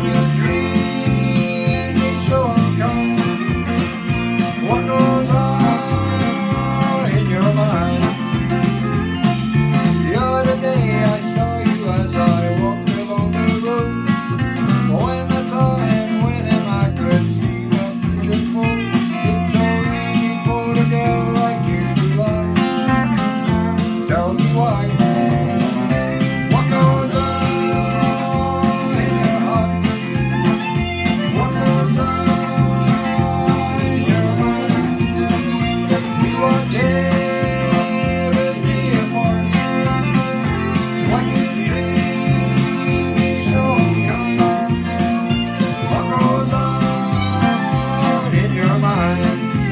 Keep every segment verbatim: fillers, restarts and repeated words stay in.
you dream me so unkind, what goes on in your mind? The other day I saw you as I walked along the road. When I saw him with him, I could see what you could fold. It's so easy for a girl like you to lie. Tell me why. What goes on in your heart? What goes on in your mind? You are tearing me apart. Why you treat me so unkind? What goes on in your mind?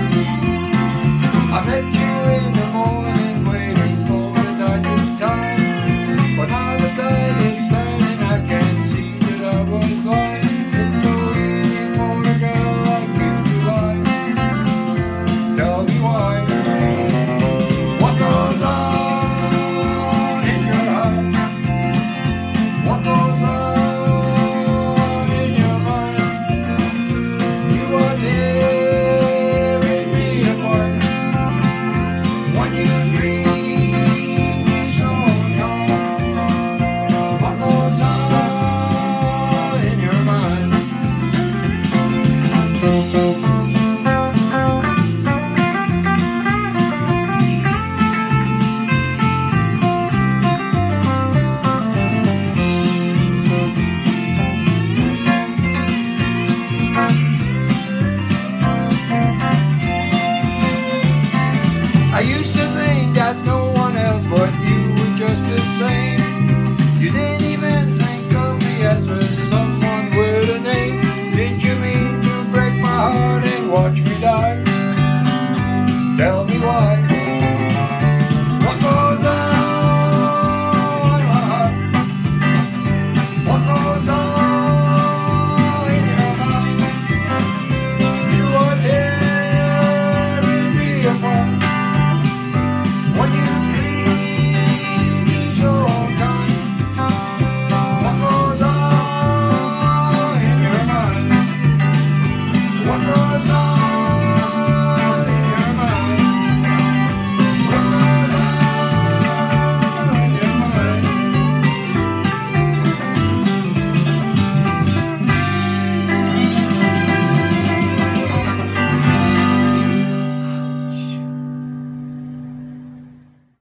I met you in the morning waiting for the night of time. But now the tide is turning, I can't see that I was blind. It's so easy for a girl like you to lie. Tell me why. What goes on in your heart? What goes on in your mind? You are tearing me apart. When you treat me so unkind, what goes on in your mind? I used to think that no one else but you were just the same. You didn't even think of me as a someone with a name. Didn't you mean to break my heart and watch me die? Tell me why.